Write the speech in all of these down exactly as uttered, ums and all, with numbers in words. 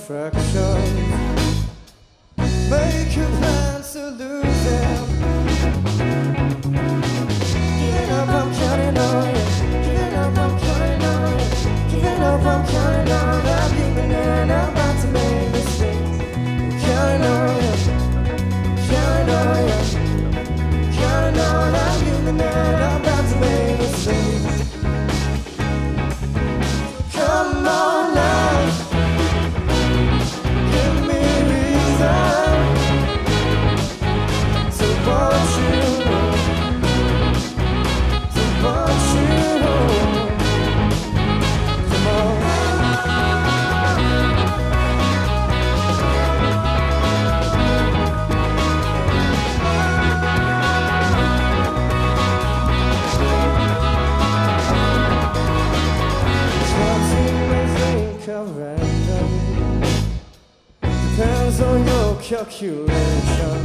distractions. Make your plans to lose them. Giving up, I'm counting on you. Giving up, I'm counting on you. Giving up, I'm counting on you. I'm human and I'm about to make mistakes. I'm counting on you. Counting on you. Counting on you. I'm human and I'm about to make mistakes. Come on now. Give me reason to want you. To want you. Come on. Depends on your calculation.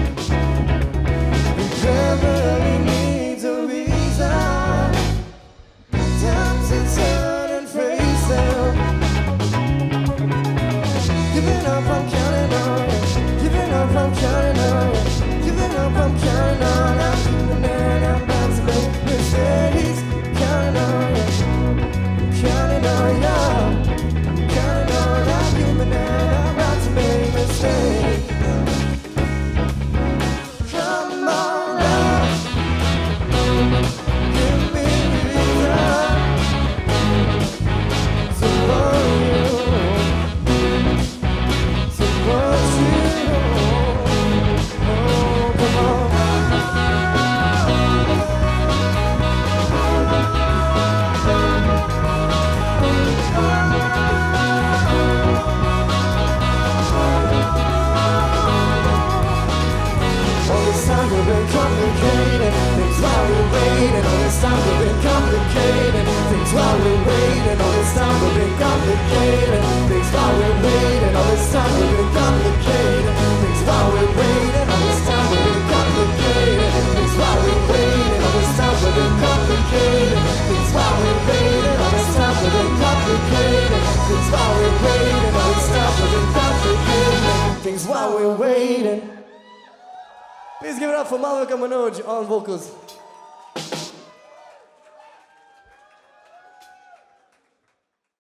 It barely needs a reason. Time to turn and face them. Giving up, I'm counting on you. Giving up, I'm counting on you. Giving up, I'm counting on you. I'm human and I'm about to make mistakes. Counting on you. Counting on you. Counting on you. I'm human and I'm about to make mistakes. Come on now. Give me reason to want you. To want you. Oh, come on. All this time we've been complicating things while we're waiting. All this time we've been complicating things while we're waiting. All this time we've been complicating things while we're waiting. All this time we've been complicating things while we're waiting. All this time we've been complicating things while we're waiting. All this time we've been complicating things while we're waiting. All this time we've been complicating things while we're waiting. All this time we've been complicating things while we're waiting. Please give it up for Malvika Manoj on vocals.